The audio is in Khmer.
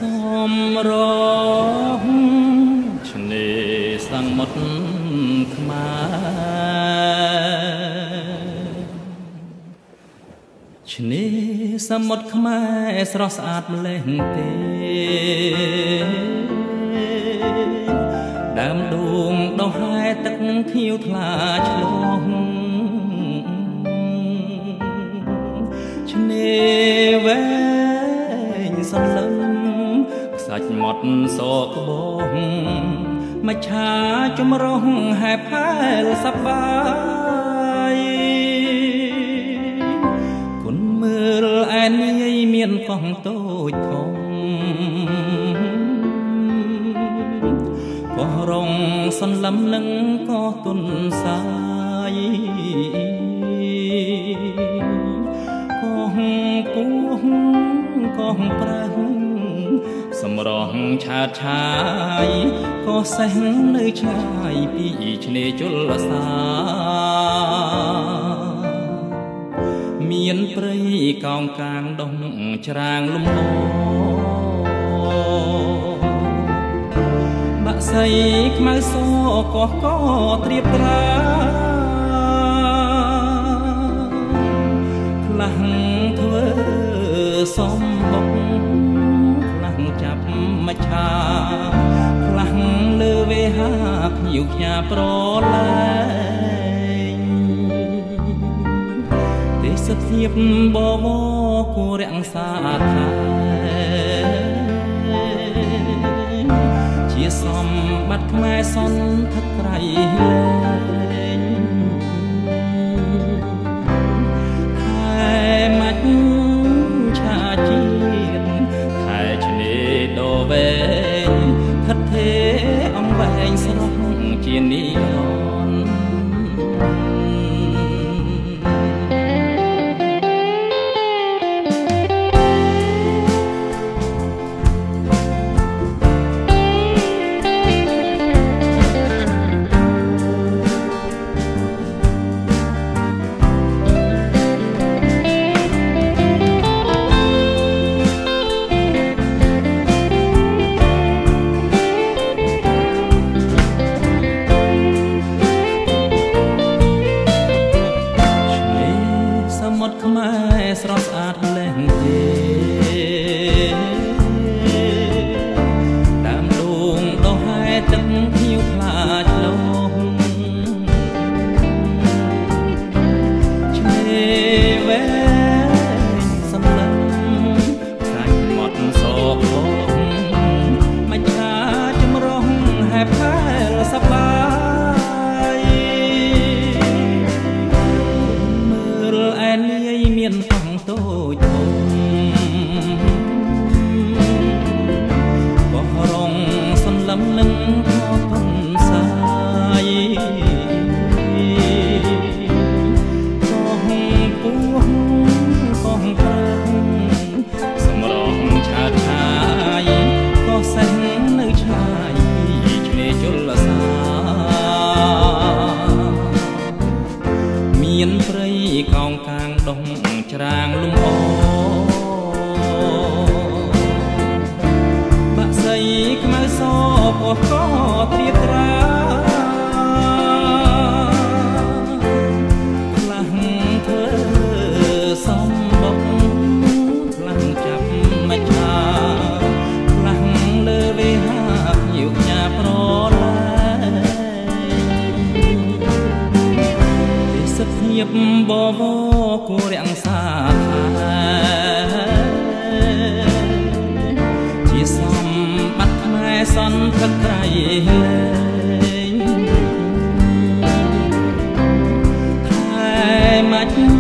សំរងឆ្នេរសមុទ្រខ្មែរឆ្នេរសមុទ្រខ្មែរស្រស់ស្អាតម្លេះទេដើមដួងដង្ហែទឹកខៀវថ្លាឆ្លងឆ្នេរវែងសន្លឹមខ្សាច់មាត់សក្បោងមច្ឆាចម្រុះហែបហែលសប្បាយគុនមើលឯនាយមានកោះតូចធំកោះរងសន្លឹមនឹងកោះទុនសាយកោះគោះកោះប្រឹងសម្រស់ឆើតឆាយកោះសេះនៅឆ្ងាយពីឆ្នេរជលសាមានព្រៃកោងកាងដុំច្រាងលំអូបាក់សៃខ្មៅសកោះកត្រៀបត្រាខ្លះធ្វើសំបុកខ្លះចាប់មច្ឆាខ្លះលើវេហាភ្ញៀវខ្ញាប្រលែងទេសភាពបវរគួររក្សាថែជាសម្បត្តិខ្មែរសន្ធក្រៃលែងខែមាច់ឆាជាតិខែឆ្នេរដ៏វែងថិតថេរអង្វែងស្រស់ជានិរន្តរ៍ខ្មែរស្រស់ស្អាតលែងទេដើមដួងដង្ហែទឹកខៀវថ្លាឆ្លងឆ្នេរវែងសន្លឹមខ្សាច់មាត់សកបងមច្ឆាចម្រុះហែបហែលសប្បាយមើលឯនាយមានកោះតូចធំកោះរងសន្លឹមនឹងកោះទុនសាយកោះពោះកោះប្រឹងសម្រស់ឆើតឆាយកោះសេះនៅឆ្ងាយពីឆ្នេរជលសាមានព្រៃកោងកាងដុំច្រាងលំអូបាក់សៃខ្មៅសកោះកត្រៀបត្រាខ្លះធ្វើសំបុកខ្លះចាប់មច្ឆាខ្លះលើវេហាភ្ញៀវខ្ញាប្រលែងទេសភាពបវរគួររក្សាថែជាសម្បត្តិខ្មែរសន្ធក្រៃលែងខែមាច់